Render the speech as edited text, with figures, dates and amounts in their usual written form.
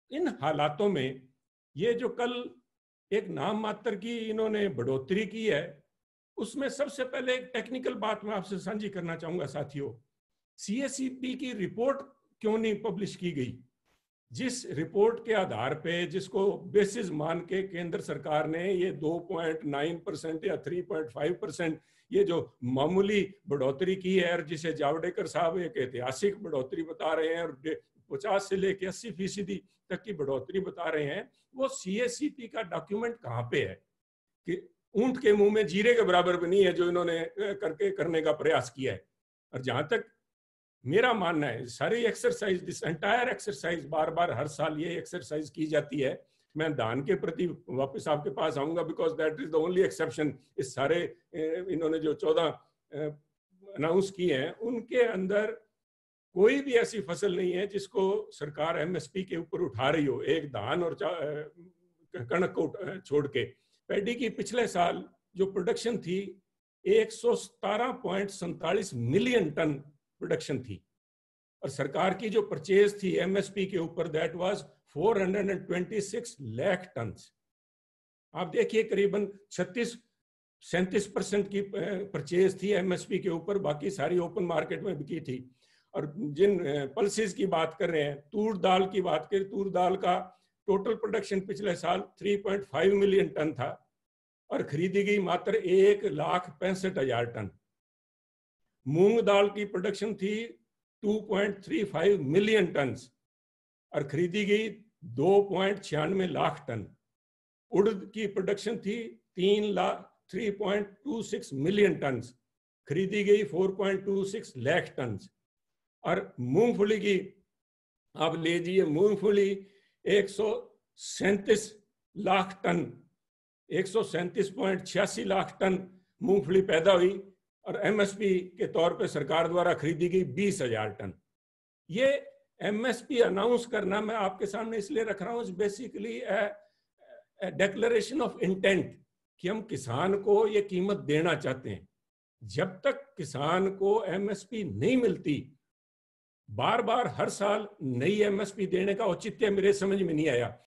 इन हालातों में ये जो कल एक नाम मात्र की इन्होंने बढ़ोतरी की है, उसमें सबसे पहले एक टेक्निकल बात मैं आपसे साझी करना चाहूंगा साथियों। सीएसईपी की रिपोर्ट क्यों नहीं पब्लिश की गई? जिस रिपोर्ट के आधार पे, जिसको बेसिस मान के केंद्र सरकार ने ये 2.9% या 3.5% ये जो मामूली बढ़ोतरी की है, और जिसे जावड़ेकर साहब एक ऐतिहासिक बढ़ोतरी बता रहे हैं और 50 से लेकर 80% तक की बढ़ोतरी बता रहे हैं, वो सीएसईपी का डॉक्यूमेंट कहाँ पे है? कि ऊंट के मुंह में जीरे के बराबर भी नहीं है जो इन्होंने करने का प्रयास किया है। और जहां तक मेरा मानना है, सारी एक्सरसाइज, दिस एंटायर एक्सरसाइज, बार बार हर साल ये एक्सरसाइज की जाती है। मैं दान के प्रति वापस आपके पास आऊंगा, because that is the only exception. इस सारे इन्होंने जो 14 अनाउंस किए हैं, उनके अंदर कोई भी ऐसी फसल नहीं है जिसको सरकार एमएसपी के ऊपर उठा रही हो, एक धान और कणक को छोड़ के। पैडी की पिछले साल जो प्रोडक्शन थी 117.47 मिलियन टन प्रोडक्शन थी, और सरकार की जो परचेज थी एमएसपी के ऊपर, दैट वाज 426 लाख टन। आप देखिए करीबन 36-37% की परचेज थी एमएसपी के ऊपर, बाकी सारी ओपन मार्केट में बिकी थी। और जिन पल्सेस की बात कर रहे हैं, तूर दाल की बात करें, तूर दाल का टोटल प्रोडक्शन पिछले साल 3.5 मिलियन टन था और खरीदी गई मात्र 1,65,000 टन। मूंग दाल की प्रोडक्शन थी 2.35 मिलियन टन और खरीदी गई 2.96 लाख टन। उड़द की प्रोडक्शन थी 3.26 मिलियन टन, खरीदी गई 4.26 लाख टन। और मूंगफली की आप ले लीजिए, मूंगफली 137 लाख टन, 137.86 लाख टन मूंगफली पैदा हुई और एमएसपी के तौर पे सरकार द्वारा खरीदी गई 20,000 टन। ये एमएसपी अनाउंस करना मैं आपके सामने इसलिए रख रहा हूं, बेसिकली डिक्लेरेशन ऑफ इंटेंट कि हम किसान को ये कीमत देना चाहते हैं। जब तक किसान को एमएसपी नहीं मिलती, बार बार हर साल नई एमएसपी देने का औचित्य मेरे समझ में नहीं आया।